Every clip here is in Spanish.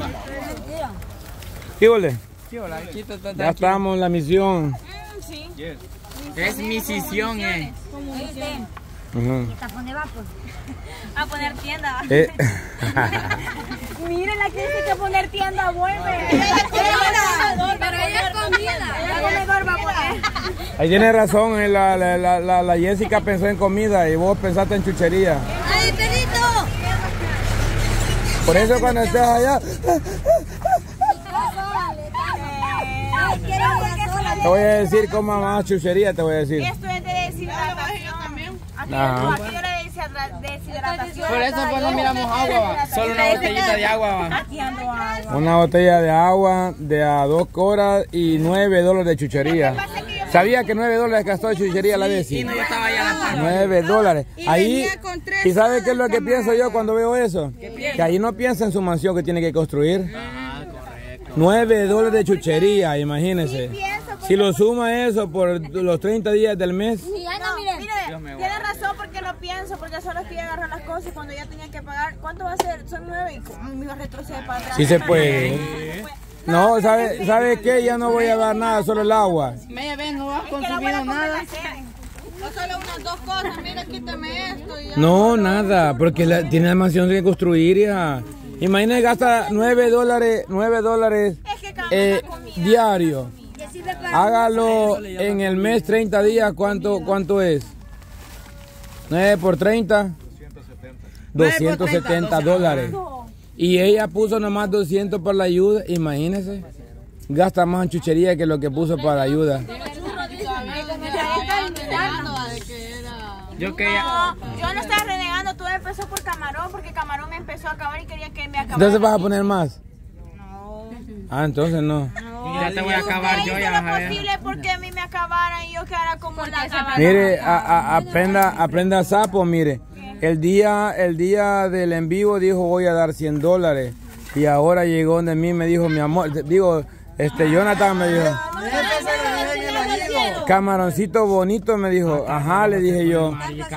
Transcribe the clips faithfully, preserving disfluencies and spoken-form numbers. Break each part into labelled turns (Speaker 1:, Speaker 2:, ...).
Speaker 1: ¿Qué ole? Ya estamos en la misión.
Speaker 2: Sí. Es mi sesión, eh.
Speaker 3: Uh-huh. ¿A poner vapor? A poner tienda.
Speaker 1: Eh.
Speaker 3: Miren la que dice que poner tienda vuelve. Pero ella es comida.
Speaker 1: Ahí tiene razón, eh, la, la, la, la, la Jessica pensó en comida y vos pensaste en chuchería.
Speaker 3: ¡Ay, perrito!
Speaker 1: Por eso cuando estés allá... Te voy a decir cómo más chuchería, te voy a decir.
Speaker 3: Esto es de deshidratación. Aquí yo le decía deshidratación.
Speaker 2: Por eso pues no miramos agua, va. Solo una botellita de agua, va.
Speaker 3: Aquí ando agua.
Speaker 1: Una botella de agua de a dos horas y nueve dólares de chuchería. ¿Sabía que nueve dólares gastó de chuchería la vez?
Speaker 2: Sí, no, yo estaba allá a la par.
Speaker 1: nueve dólares. Ahí, ¿y sabe qué es lo que pienso yo cuando veo eso? Que ahí no piensa en su mansión que tiene que construir. nueve dólares de chuchería, imagínense. Si lo suma eso por los treinta días del mes.
Speaker 3: Sí, no, mire, tiene razón porque lo pienso, porque solo estoy agarrando las cosas y cuando ya tenía que pagar, ¿cuánto va a ser? Son nueve y como me iba a retroceder para atrás.
Speaker 1: Sí se puede. No, ¿sabe, ¿sabe qué? Ya no voy a dar nada, solo el agua.
Speaker 2: Media vez no has consumido nada.
Speaker 3: No solo unas dos cosas, mira, quítame esto. Y ya.
Speaker 1: No, nada, porque la, tiene la mansión que construir, hija. Imagínese, gasta nueve dólares, nueve dólares eh, diario. Hágalo en el mes, treinta días, ¿cuánto, cuánto es? nueve por treinta. doscientos setenta dólares. Y ella puso nomás doscientos por la ayuda, imagínese. Gasta más en chuchería que lo que puso para la ayuda.
Speaker 2: Yo quería...
Speaker 3: No, yo no estaba renegando, todo empezó por Camarón, porque Camarón me empezó a acabar y quería que me acabara.
Speaker 1: ¿Entonces vas a poner más?
Speaker 3: No.
Speaker 1: Ah, entonces no.
Speaker 3: No,
Speaker 2: ya te voy a acabar yo, ya vas a ver.
Speaker 3: Es posible porque a mí me acabaran y yo quedara como la...
Speaker 1: Mire, a, a, aprenda, aprenda sapo, mire. El día, el día del en vivo dijo voy a dar cien dólares. Y ahora llegó donde mí me dijo mi amor, digo, este Jonathan me dijo. Camaroncito bonito, me dijo. Ajá, le dije yo.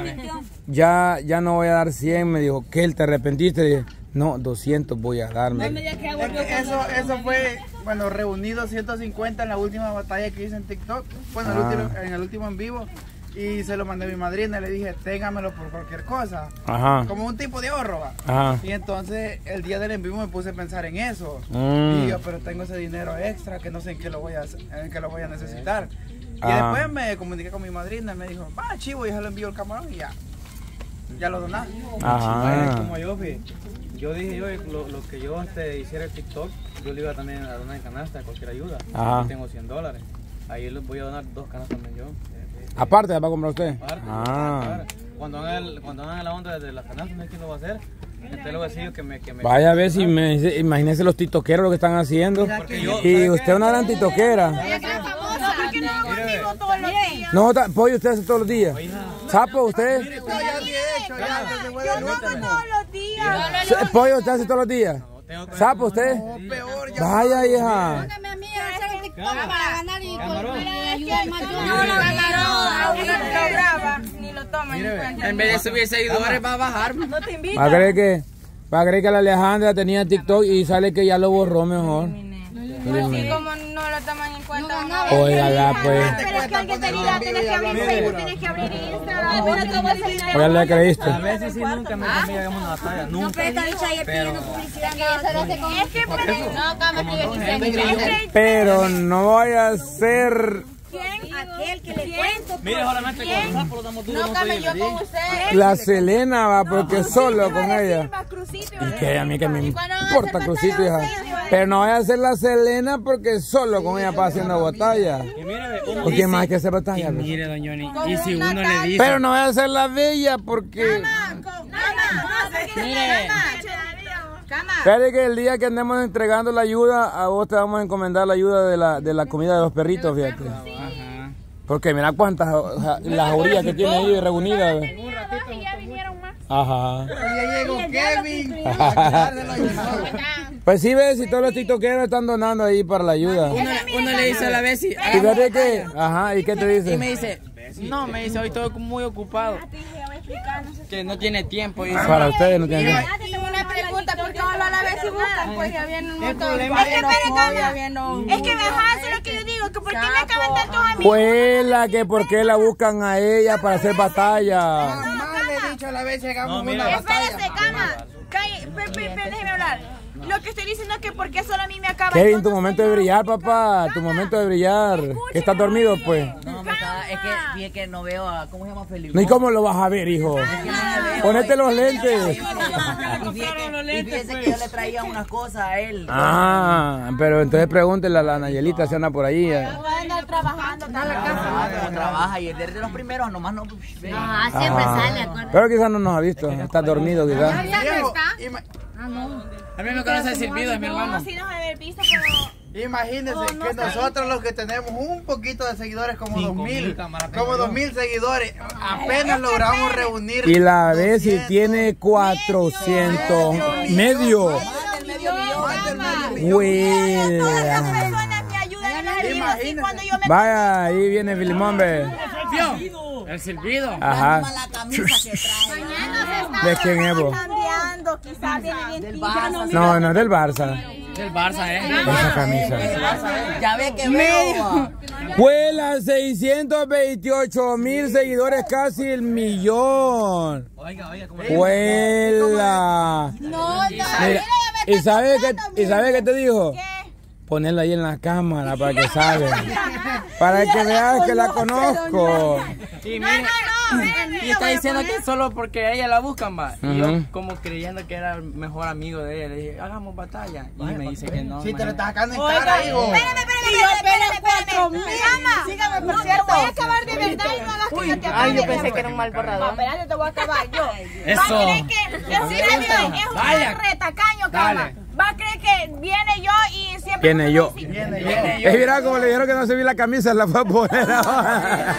Speaker 1: Ya, ya no voy a dar cien, me dijo. ¿Qué? ¿Te arrepentiste? Le dije, no, doscientos voy a darme.
Speaker 4: Eso, eso fue, bueno, reunido ciento cincuenta en la última batalla que hice en TikTok. Bueno, el último, en el último en vivo. Y se lo mandé a mi madrina y le dije, téngamelo por cualquier cosa. Ajá. Como un tipo de ahorro, ¿va? Ajá. Y entonces el día del en vivo me puse a pensar en eso. Mm. Y yo, pero tengo ese dinero extra que no sé en qué lo voy a, en qué lo voy a necesitar. Y ah. después me comuniqué con mi madrina y me dijo, va, chivo, y se lo envío el camarón y ya. Ya lo donaste.
Speaker 5: Ajá. Como yo, yo dije, yo lo, lo que yo este, hiciera el TikTok, yo le iba también a donar en canasta, cualquier ayuda. Ajá. Yo tengo cien dólares. Ahí les voy a donar dos canastas también yo.
Speaker 1: Aparte, ¿va a comprar usted?
Speaker 5: Aparte, ah. Cuando hagan, el, cuando hagan la onda de las canastas, no sé quién lo va a hacer. Entonces le voy a decir que me... Que me
Speaker 1: vaya a ver si me... Imagínense los titoqueros lo que están haciendo. Yo, y usted es una gran titoquera.
Speaker 3: No, porque no hago en vivo todos los días.
Speaker 1: No, pollo, usted hace todos los días. Sapo, usted.
Speaker 3: Yo lo hago todos los días.
Speaker 1: Pollo, usted hace todos los días. Sapo, usted. Vaya, hija.
Speaker 3: Para ganar y ayudar más. No, no, camarón, lo graba, ni lo toman en cuenta.
Speaker 2: En vez de subir seguidores va a bajar.
Speaker 3: No te invito.
Speaker 1: ¿Va a creer que, va a creer que la Alejandra tenía TikTok y sale que ya lo borró mejor?
Speaker 3: Así como no lo toman en cuenta.
Speaker 1: Óigala, pues.
Speaker 3: Pero es que alguien te diga, tienes que abrir Facebook, tienes que abrir Instagram.
Speaker 1: Oiga, le creíste.
Speaker 5: A veces sí, nunca me conmigo hagamos una batalla, nunca.
Speaker 3: No, pero esta bicha ayer pidiendo publicidad. Es que por eso. No,
Speaker 1: cámara. Pero no vaya a ser...
Speaker 3: ¿Quién? Aquel que le cuento.
Speaker 5: Mire, solamente con los sapos lo damos duro.
Speaker 3: No, cambio yo con usted.
Speaker 1: La Selena va, porque solo con ella. Y que a mí que me importa Crucito, hija. Pero no vaya a ser la Selena porque solo con ella va haciendo batalla. ¿O quién más hay que hacer batalla?
Speaker 2: Mire, don Johnny, y si uno le dice...
Speaker 1: Pero no vaya a ser la bella porque...
Speaker 2: Mire.
Speaker 1: Espere que el día que andemos entregando la ayuda, a vos te vamos a encomendar la ayuda de la, de la comida de los perritos, fíjate. Ajá. Porque mira cuántas las orillas que tiene ahí reunidas.
Speaker 3: Un ratito y ya vinieron más.
Speaker 1: Ajá.
Speaker 4: Ya llegó Kevin.
Speaker 1: Pues sí, ves, si todos los tiktokeros están donando ahí para la ayuda.
Speaker 2: Uno, uno le dice a la Bessie.
Speaker 1: ¿Y fíjate qué? Ajá, ¿y qué te dice?
Speaker 2: Y me dice, no, me dice, hoy estoy muy ocupado. Que no tiene tiempo. Y
Speaker 1: para ustedes no tienen tiempo.
Speaker 3: Una pregunta, porque solo a la vez si buscan, pues ya viene un montón. Es que, espere, calma. Es que me hace lo que yo digo, que por qué me acaban tantos amigos.
Speaker 1: Pues la que por qué la buscan a ella para hacer batalla.
Speaker 4: Jamás le he dicho a la vez llegamos a una batalla.
Speaker 3: Espérese, cama. Déjeme hablar. Lo que estoy diciendo es que por qué solo a mí me acaban.
Speaker 1: Kevin, tu momento de brillar, papá. Tu momento de brillar. ¿Que estás dormido, pues?
Speaker 6: No, me está, es que fíjate que no veo a, ¿cómo se llama Felipe?
Speaker 1: ¿Y cómo lo vas a ver, hijo? Ponete los lentes.
Speaker 6: Y fíjese que yo le traía unas cosas a él.
Speaker 1: Ah, pero entonces pregúntele a la Nayelita si anda por ahí.
Speaker 3: Va a andar trabajando, está en la casa.
Speaker 6: Trabaja y es de los primeros, nomás no.
Speaker 3: Ah, siempre sale, acuérdate.
Speaker 1: Pero quizás no nos ha visto. Está dormido, quizás.
Speaker 3: Ah, no.
Speaker 2: A mí me conoce el silbido, es mi hermano.
Speaker 3: No, sí nos haber visto, pero...
Speaker 4: Imagínense que nosotros los que tenemos un poquito de seguidores, como dos mil, como dos mil seguidores, apenas logramos reunir.
Speaker 1: Y la vez si tiene cuatrocientos, medio. Vaya, ahí viene Filimón, ve.
Speaker 2: El silbido.
Speaker 1: Ajá. ¿De quién es vos? No, no es del Barça.
Speaker 2: Del Barça, eh.
Speaker 1: Esa camisa.
Speaker 6: Ya ve que veo.
Speaker 1: Vuela seiscientos veintiocho mil seguidores, casi el millón.
Speaker 2: Oiga, oiga, ¿cómo
Speaker 1: Vuela.
Speaker 3: No, no.
Speaker 1: ¿Y sabes qué, y sabe qué te dijo? Ponerlo ahí en la cámara para que salga. Para que veas que la conozco.
Speaker 2: Y, no, no, no, y está diciendo que solo porque ella la buscan, va. Y yo, como creyendo que era el mejor amigo de ella, le dije, hagamos batalla. Y me dice que no.
Speaker 4: Si te lo estás sacando en cara, hijo.
Speaker 3: Espérame, espérame, espérame, espérame. Sígame, por cierto. Voy a acabar de verdad y no hagas que yo te acabe.
Speaker 2: Ay, yo pensé que era un mal borrador.
Speaker 3: Espérate, te voy a acabar yo.
Speaker 2: Eso.
Speaker 3: Va a creer que es un retacaño, cama. Va a creer que viene yo y siempre...
Speaker 1: Viene yo.
Speaker 4: Viene yo.
Speaker 1: Es mira como le dijeron que no se vi la camisa, la fue a poner ahora.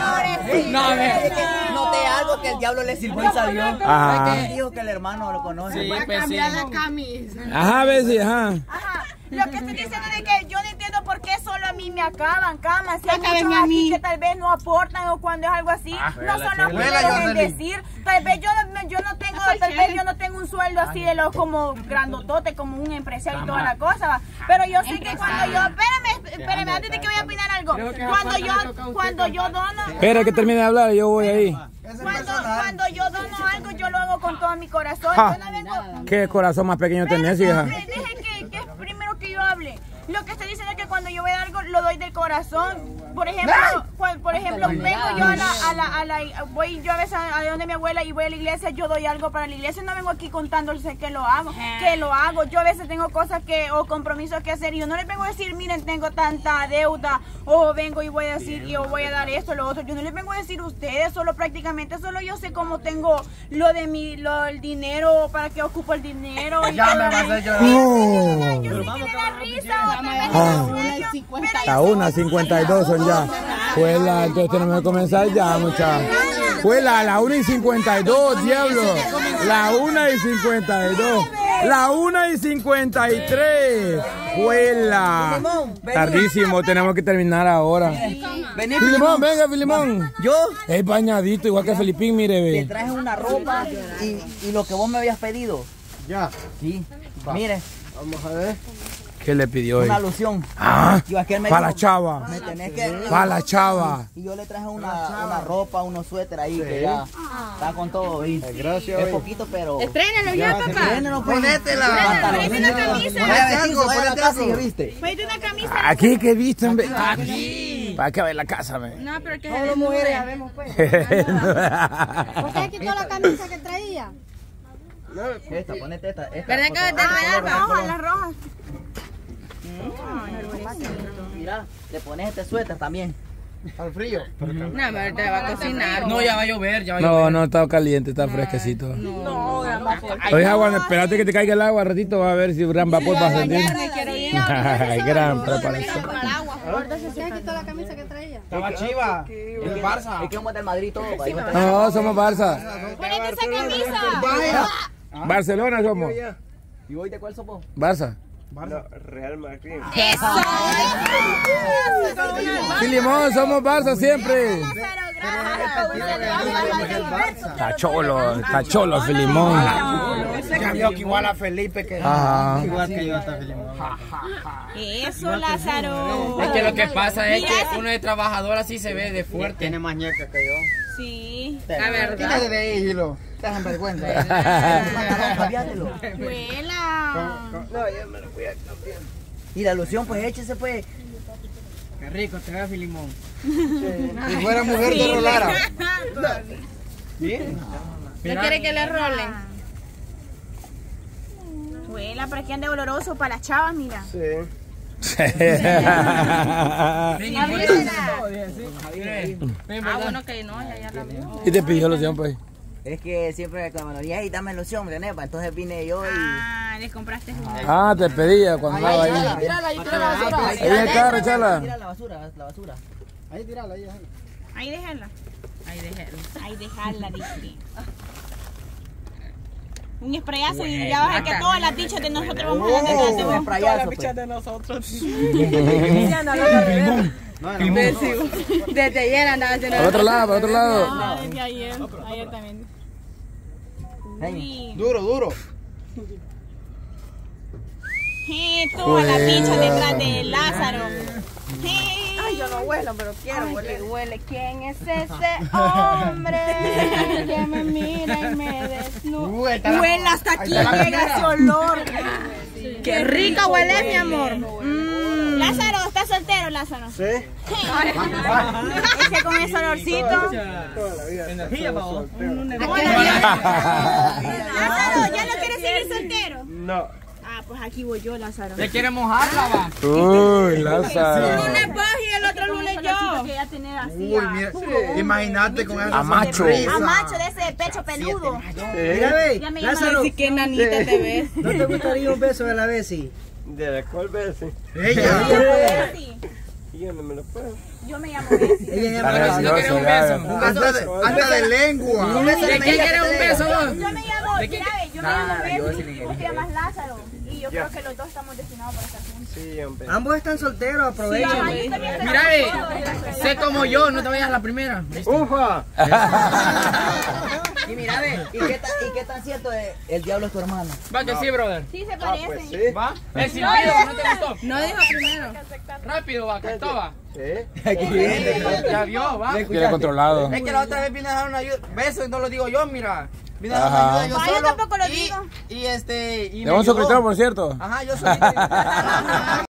Speaker 6: No, a ver. Noté algo que el diablo le sirvió y salió.
Speaker 1: Ajá.
Speaker 6: Que dijo que el hermano lo conoce.
Speaker 2: Sí, pues sí.
Speaker 3: la camisa.
Speaker 1: Ajá, Bessie, ajá.
Speaker 3: Ajá. Lo que estoy diciendo es que yo no entiendo por qué solo a mí me acaban, cama. Si hay muchos aquí que tal vez no aportan o cuando es algo así,
Speaker 2: ah,
Speaker 3: no son los primeros en decir. Tal vez yo no, yo no tengo, tal vez yo no tengo un sueldo así de los como grandotote, como un empresario y toda la cosa. Pero yo sé que cuando yo, espérame, espérame, antes de que voy a opinar algo. Cuando yo, cuando yo dono.
Speaker 1: Espera que termine de hablar y yo voy ahí.
Speaker 3: Cuando, cuando yo dono algo, yo lo hago con todo mi corazón.
Speaker 1: Ja.
Speaker 3: Yo no vengo.
Speaker 1: ¿Qué corazón más pequeño tenés, hija?
Speaker 3: Deje que, que es primero que yo hable. Lo que estoy diciendo es que cuando yo voy a dar algo, lo doy del corazón. Por ejemplo, por ejemplo, vengo yo a la, a la, a la, voy yo a veces a donde mi abuela y voy a la iglesia, yo doy algo para la iglesia. No vengo aquí contándole que lo hago, que lo hago. Yo a veces tengo cosas que, o compromisos que hacer y yo no les vengo a decir, miren, tengo tanta deuda, o vengo y voy a decir, y yo voy a dar esto, lo otro. Yo no les vengo a decir a ustedes, solo prácticamente, solo yo sé cómo tengo lo de mi, lo del dinero, para qué ocupo el dinero. Y
Speaker 4: ya me vas a llorar.
Speaker 1: No.
Speaker 3: Yo sé que me da risa.
Speaker 1: Ah, a una cincuenta y dos son ya. Pues la, entonces tenemos que comenzar ya, muchachos. Pues la, la una y cincuenta y dos, diablo. La una y cincuenta y dos. La una y cincuenta y tres. Pues la. Tardísimo, tenemos que terminar ahora. Filimón, venga, Filimón.
Speaker 6: Yo
Speaker 1: es bañadito, igual que Felipín, mire, ve.
Speaker 6: te traje una ropa y, y lo que vos me habías pedido.
Speaker 4: Ya.
Speaker 6: Sí. Mire.
Speaker 4: Vamos a ver.
Speaker 1: ¿Qué le pidió hoy?
Speaker 6: Una alusión.
Speaker 1: Ah,
Speaker 6: Y aquel me
Speaker 1: para la
Speaker 6: dijo,
Speaker 1: chava.
Speaker 6: Me tenés que...
Speaker 1: Para la chava.
Speaker 6: Y yo le traje una, una ropa, unos suéter ahí que ya está con todo. Y
Speaker 4: Gracias.
Speaker 6: es poquito, pero...
Speaker 3: Estrénalo ya, papá.
Speaker 6: Estrénalo, pues.
Speaker 4: Ponétela.
Speaker 3: Ponete una camisa.
Speaker 4: Ponete algo, ponete algo.
Speaker 6: ¿Viste?
Speaker 3: Ponete una camisa.
Speaker 1: Aquí que viste, ve. Aquí. Para que vea la casa, ve.
Speaker 3: No, pero que
Speaker 7: Todas mujeres ya vemos pues.
Speaker 1: ¿Por
Speaker 7: ¿Por qué quitó la camisa que traía?
Speaker 6: Esta, ponete esta. esta
Speaker 3: ¿Verdad que te trae las rojas, las rojas?
Speaker 6: Mira, le pones este suéter también.
Speaker 4: Al frío.
Speaker 3: No, pero te va a cocinar.
Speaker 2: No, ya va a llover, ya va a llover.
Speaker 1: No, no, está caliente, está fresquecito.
Speaker 3: No, gran vapor.
Speaker 1: Oye, agua, espérate que te caiga el agua, ratito, va a ver si gran vapor va a sentir. Gran preparación.
Speaker 7: ¿Por qué quitó la camisa que traía?
Speaker 4: Estaba chiva. El Barça.
Speaker 6: Es que somos del Madrid todo. Ahí va a estar.
Speaker 1: No, somos Barça.
Speaker 3: Ponete esa camisa.
Speaker 1: Barcelona somos.
Speaker 6: ¿Y hoy de cuál somos?
Speaker 1: Barça.
Speaker 4: No, Real Madrid.
Speaker 3: Eso.
Speaker 1: Filimón, somos Barça siempre.
Speaker 3: Pero gracias.
Speaker 1: Está cholo, está cholo, Filimón.
Speaker 4: cambió que igual a Felipe que
Speaker 1: Ajá.
Speaker 4: igual que yo hasta Felipe.
Speaker 3: Eso, Lázaro.
Speaker 2: Es que lo que pasa es que uno de trabajador así se ve de fuerte.
Speaker 4: Tiene más ñeca que yo.
Speaker 3: Sí.
Speaker 2: La verdad.
Speaker 4: Quítate de ahí, Gilo. Te hacen vergüenza.
Speaker 6: Cambiándolo.
Speaker 3: Vuela.
Speaker 4: No, yo me lo voy a cambiar.
Speaker 6: Y la loción, pues échese, pues.
Speaker 2: Qué rico te ve, Filimón.
Speaker 4: Si fuera mujer de rolara.
Speaker 2: Bien.
Speaker 3: ¿No quiere que le rolen? Vuela, pero es que ande oloroso para las chavas, mira.
Speaker 4: Sí.
Speaker 3: Ah, bueno, que no, ya, ya la veo.
Speaker 1: ¿Y te pidió loción, pues?
Speaker 6: Es que siempre cuando me lo dije, dame loción, Nepa. Entonces vine yo y...
Speaker 3: Ah, les compraste una.
Speaker 1: Ah, te pedía cuando andaba ahí.
Speaker 6: Tírala, ahí tira la basura.
Speaker 1: Ahí en el carro, chala.
Speaker 6: Tira la basura, la basura.
Speaker 4: Ahí tirala, ahí déjala.
Speaker 3: Ahí déjala. Ahí déjala. Ahí déjala, dije. Un sprayazo y ya vas a ver que todas las bichas de nosotros vamos a andar detrás de vos.
Speaker 6: Todas las
Speaker 2: bichas de nosotros.
Speaker 3: Desde ayer andaba haciendo.
Speaker 1: Para otro lado, para otro lado.
Speaker 3: Ah, desde ayer. Ayer también. Uy.
Speaker 4: Duro, duro.
Speaker 3: Sí, todas las bichas detrás de Lázaro. Sí.
Speaker 7: Ay, yo no huelo, pero quiero
Speaker 3: Ay,
Speaker 7: huele.
Speaker 3: que huele. ¿Quién es ese hombre que me mira y me desnuda?
Speaker 4: Uy, ahí está la-
Speaker 3: Huele hasta aquí,
Speaker 4: ahí está la
Speaker 3: llega ese
Speaker 4: primera.
Speaker 3: olor.
Speaker 7: Qué rica huele, mi amor.
Speaker 3: Mm. Lázaro, ¿estás soltero, Lázaro?
Speaker 4: Sí.
Speaker 3: Es que con ese olorcito.
Speaker 2: Energía para vos.
Speaker 3: Lázaro, ¿ya no quieres seguir soltero?
Speaker 4: No.
Speaker 3: Ah, pues aquí voy yo, Lázaro.
Speaker 2: ¿Te quiere mojarla, va?
Speaker 1: Uy, Lázaro.
Speaker 3: Lunes vos y el otro lunes yo. Que ya tener así.
Speaker 4: Uy, mira, imagínate con esa
Speaker 1: A macho.
Speaker 4: sonrisa.
Speaker 3: A macho de ese pecho peludo.
Speaker 6: Mira, ve,
Speaker 3: Ya me llaman
Speaker 6: Lázaro,
Speaker 3: así que nanita te ves.
Speaker 6: ¿no te gustaría un beso de la Bessie?
Speaker 8: ¿De cuál vez?
Speaker 4: Ella.
Speaker 3: Sí.
Speaker 8: Yo no me lo puedo.
Speaker 3: Yo me llamo Bessie.
Speaker 6: Ella
Speaker 1: Está
Speaker 6: llama
Speaker 2: ¿No quieres un beso?
Speaker 4: Anda de, anda de lengua.
Speaker 2: ¿De quién quieres un beso vos?
Speaker 3: Yo me llamo, mira, ve, yo me llamo Bessie. Vos te llamas Lázaro. Y yo creo que los dos estamos destinados para estar juntos.
Speaker 8: Sí, hombre.
Speaker 6: Ambos están solteros, aprovechen.
Speaker 3: Ajá, yo también estoy
Speaker 2: Mira, ve,
Speaker 3: soltera.
Speaker 2: sé como yo, no te vayas a la primera.
Speaker 8: ¡Ufa!
Speaker 6: Y mira, ve, ¿y qué, tan, ¿y qué tan cierto es el diablo es tu hermano?
Speaker 2: Va que sí, brother.
Speaker 3: Sí, se
Speaker 8: Ah,
Speaker 3: parecen.
Speaker 8: pues sí.
Speaker 2: ¿Va? El silbido, ¿no te gustó?
Speaker 3: No dijo primero.
Speaker 2: Rápido, va, que esto va.
Speaker 8: Sí.
Speaker 2: Ya vio, va.
Speaker 1: Tiene controlado.
Speaker 2: Es que la otra vez vine a dar una ayuda, beso y no lo digo yo, mira. Vine a dar
Speaker 1: Ajá.
Speaker 2: una ayuda yo
Speaker 3: Ah, yo
Speaker 2: solo.
Speaker 3: tampoco lo
Speaker 2: y,
Speaker 3: digo.
Speaker 2: Y este... Y
Speaker 1: De
Speaker 2: me
Speaker 1: un
Speaker 2: ayudó.
Speaker 1: suscriptor, por cierto.
Speaker 2: Ajá, yo soy...